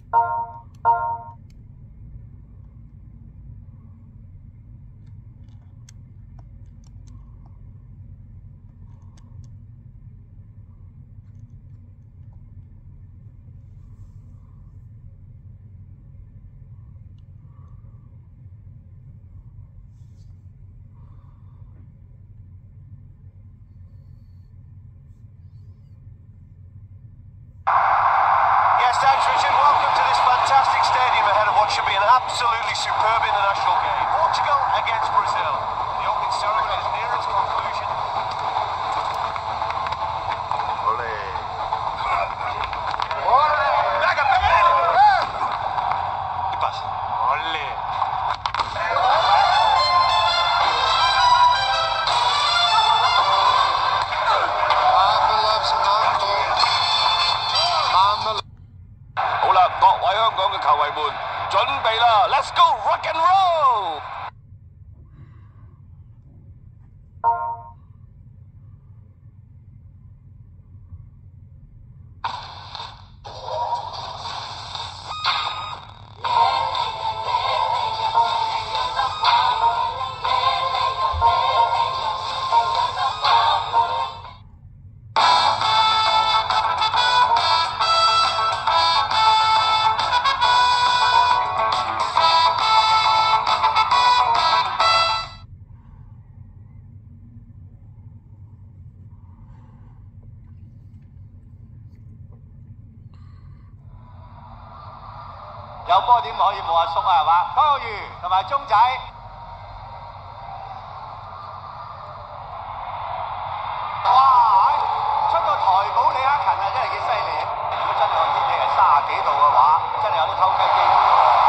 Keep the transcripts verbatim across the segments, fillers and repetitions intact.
Thanks, Richard. Welcome to this fantastic stadium ahead of what should be an absolutely superb international game. Portugal against Brazil. The opening ceremony is near its conclusion. Ole. Ole. Venga, pégale. ¿Qué pasa? Ole. Mamba loves Mambo. Mamba. 好啦，各位香港嘅球迷們，準備啦 ，Let's go rock and roll！ 有波點可以冇阿叔啊，係嘛？江浩宇同埋鐘仔，哇！出個台保李克勤啊，真係幾犀利！如果真係個天氣係三十幾度嘅話，真係有啲偷雞機會喎。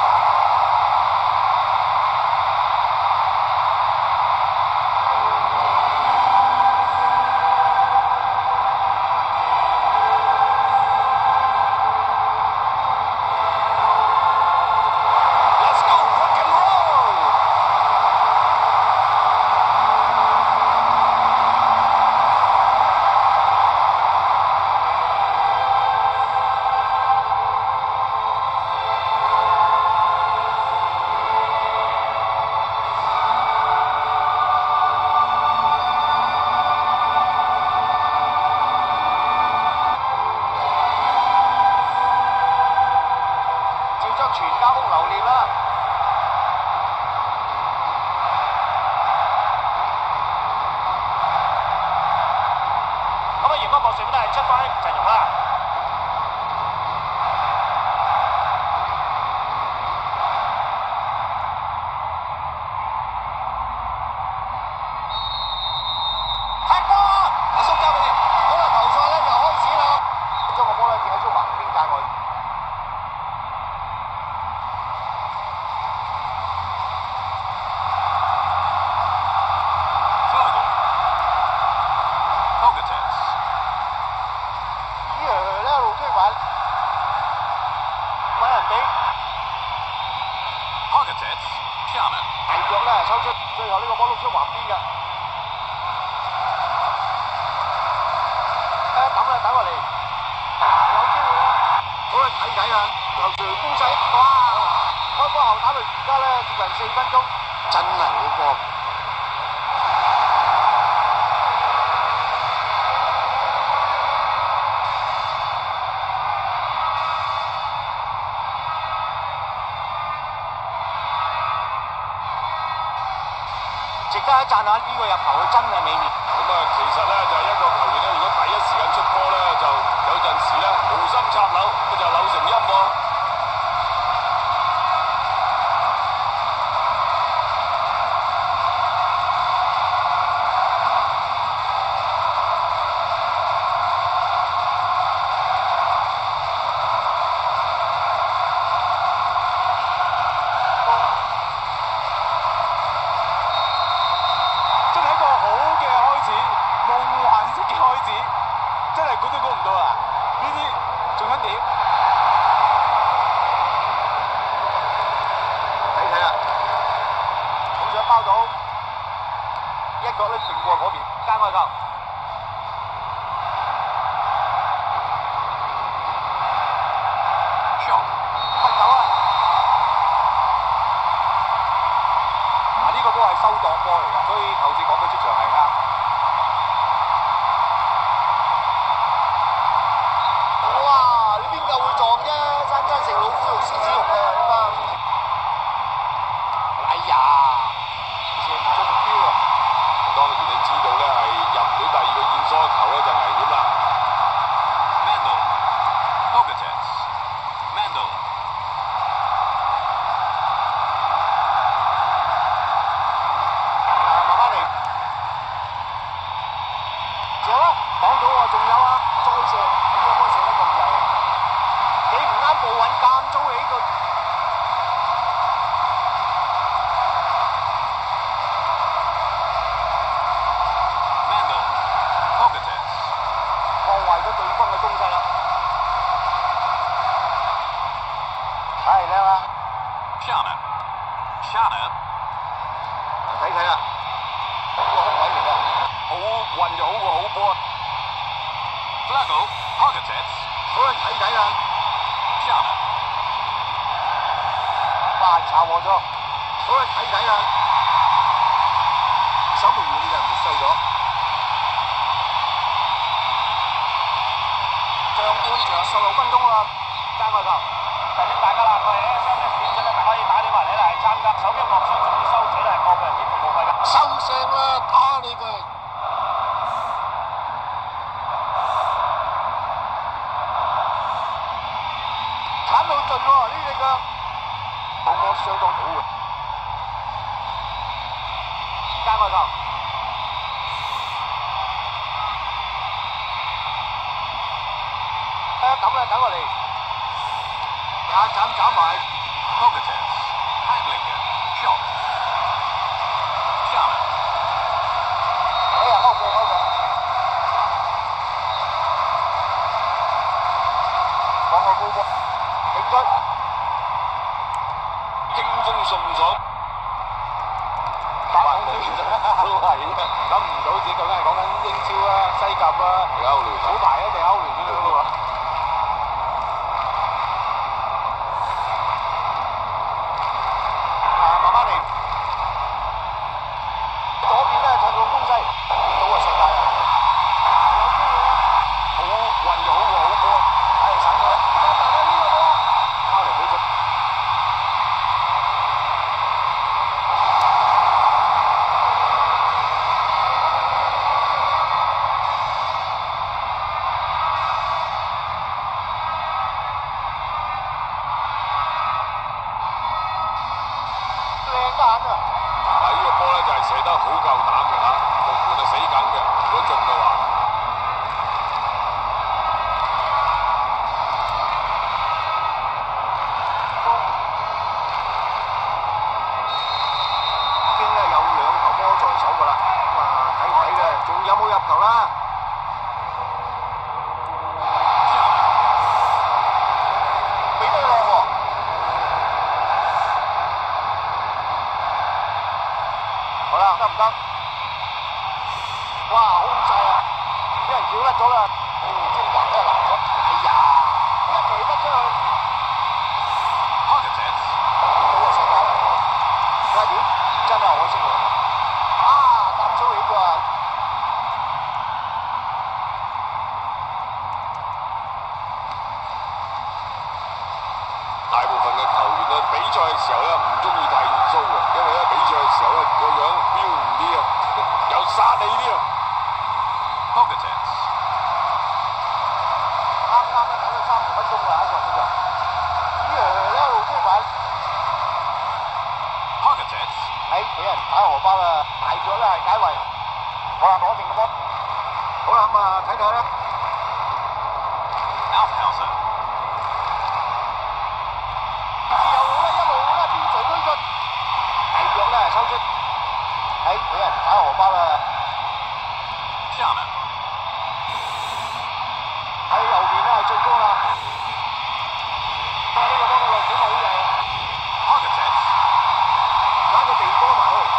全家福留念啦！咁啊，熒光幕上面都係出翻陣容啦。踢波，阿叔交俾你。好啦，球賽咧就開始啦。將個波咧見喺中環邊界外。大腳咧抽出，最後呢個波碌出橫邊嘅，誒抌啦抌落嚟，有機會啦，好啦睇睇啦，劉徐攻勢，哇！開波後打到而家咧接近四分鐘，真係好波。值得一讚下呢個入球，佢真係美妙。 咁啊，其實咧就係一個球員咧，如果第一時間出波咧，就有陣時咧無心插柳，佢就柳成蔭喎。 真係估都估唔到啊！呢當波嚟㗎，所以球證講佢出場係啱。哇！你邊夠會撞啫？生真成老虎肉獅子肉嘅咁啊！哎呀，射唔中目標啊！ 當然你知道咧係入唔到第二個燕梳球咧就危險啦。 Mendel, Pogatetz, Mendel. 慢慢嚟，射啦！擋到喎，仲有啊，再射，呢個波射得咁右，你唔啱步穩，間中起個。 Mendel, Pogatetz. 破壞咗對方嘅攻勢啦。係靚啊！ Shanna, Shanna. 睇睇啦，呢個空位嚟㗎， 好運就好過好波。Flago, Pogatetz, 好啦，睇睇啦， Shanna. 哇，查獲咗，好啦，睇睇啦，守門員呢人滅衰咗。上半場十六分鐘啦，爭個球，提醒大家啦，我哋 S M S 短信咧可以打電話嚟嚟參加手機樂商中意收錢咧係個人支付冇費㗎。收聲啦，打你佢！鏟到盡喎，呢隻腳，個波相當好嘅，爭個球。誒抌啦，等我嚟，也斬斬埋。 Pogatetz, Heidlinger, shot. Shanna. 哎呀，OK OK。講個高波，頂追， 驚風送爽， 八項都係嘅，諗唔到自己究竟係講緊英超啊、西甲啊、 歐聯好排一定歐聯呢度喎。慢慢嚟，左邊咧就用攻勢，到啊世界啦，有機會啦，好運就好過好波，係省咗，發達啦呢個波，拋嚟俾佢。靚得很啊！ 嗱呢個波咧就係射得好夠膽嘅嚇，龍門就死梗嘅，如果中嘅話。 已經咧有兩球波在手㗎啦，咁啊睇睇咧，仲有冇入球啦？俾得靚喎！好啦，得唔得？哇，好控制啊！俾人跳甩咗啦！哦，中環咧難咗，哎呀，一皮甩出去， Pogatetz, 到啊世界啦！喂點？真係可惜喎！啊，搭粗起啩！ 大部分嘅球員咧，比賽嘅時候咧唔中意剃鬚嘅，因為咧比賽嘅時候咧個樣彪唔啲啊，有殺氣啲啊。 Pogatetz, 啱啱咧等咗三十分鐘啦，一場呢場，呢樣咧路邊玩， Pogatetz, 哎俾人打荷包啦，大腳咧係解圍，好啦攞定個波，好啦咁啊睇睇啦， Alfhauser, 自由路咧一路咧邊隨推進，大腳咧抽出，哎俾人打荷包啦， Shanna. 喺右邊咧係進攻啦，哇呢個波嘅落點好靚， Pogatetz, 拉個地波埋去，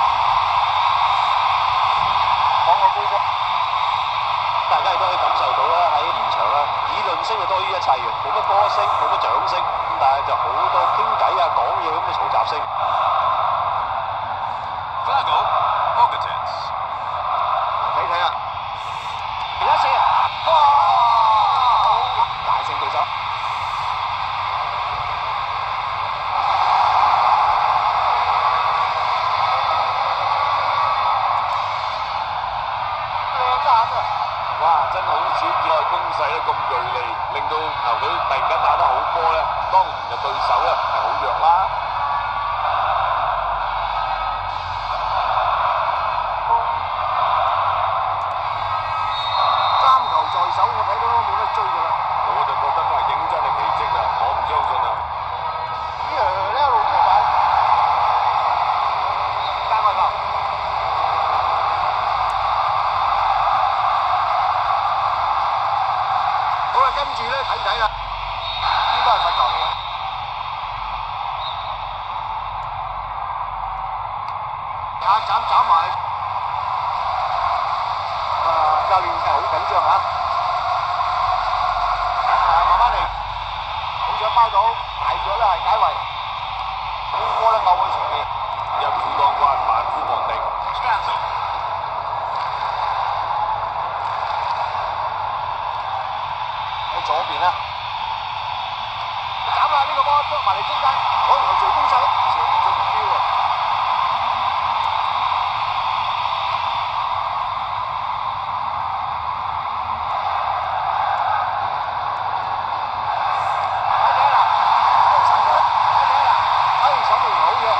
講個高波。大家亦都可以感受到啦，喺現場啦，議論聲就多於一切嘅，冇乜歌聲，冇乜掌聲，咁但係就好多傾偈啊、講嘢咁嘅嘈雜聲。 Flago, 突然間打得好波咧，當然就對手咧係好弱啦。 三球在手，我睇到都冇得追㗎啦。 我就覺得係認真係奇蹟啦，我唔相信啊！ 呢樣呢一路都玩，加外球。好啦，跟住咧睇睇啦，應該係罰球嚟嘅。下斬斬埋，啊教練係好緊張嚇。慢慢嚟，好想包到大腳咧係解圍，高波咧勾去前面， 一夫當關，萬夫莫敵。 喺左邊啦，斬啦呢個波，捉埋嚟中間，好頭槌攻勢，射唔中目標啊！睇睇啦，又散咗，睇睇啦，哎守門好嘅。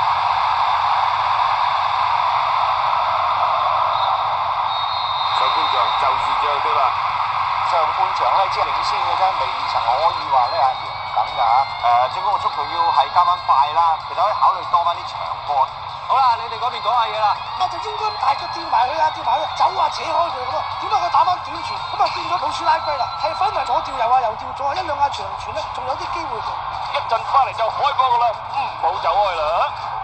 上半場就是這樣的啦。 上半場咧只係領先嘅啫，未曾可以話咧係平等㗎嚇。誒，進攻嘅速度要係加翻快啦，其實可以考慮多翻啲長波。好啦，你哋嗰邊講下嘢啦。 我就應該大腳吊埋佢啊，吊埋佢，走啊扯開佢咁啊。點解佢打翻短傳？咁啊變咗老鼠拉龜啦，係分為左吊右啊，右吊左啊，一兩下長傳咧，仲有啲機會嘅。 一陣翻嚟就開波㗎啦，唔好走開啦。